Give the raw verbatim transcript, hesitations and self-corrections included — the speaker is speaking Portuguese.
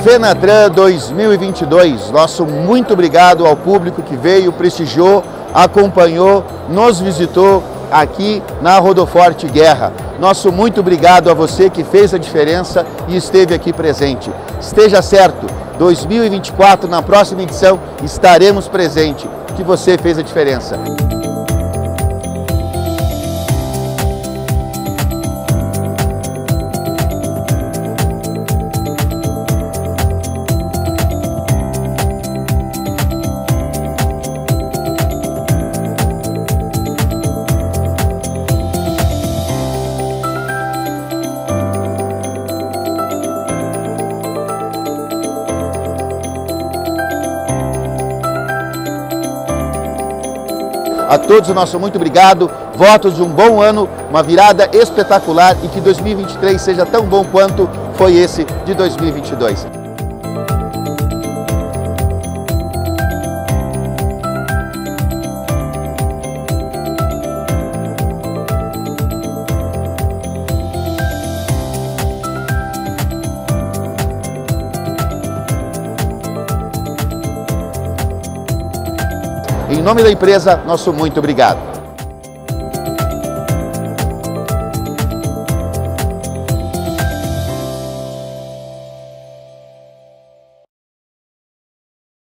FENATRAN dois mil e vinte e dois, nosso muito obrigado ao público que veio, prestigiou, acompanhou, nos visitou aqui na Rodoforte Guerra. Nosso muito obrigado a você que fez a diferença e esteve aqui presente. Esteja certo, dois mil e vinte e quatro, na próxima edição, estaremos presentes, que você fez a diferença. A todos o nosso muito obrigado, votos de um bom ano, uma virada espetacular e que dois mil e vinte e três seja tão bom quanto foi esse de dois mil e vinte e dois. Em nome da empresa, nosso muito obrigado.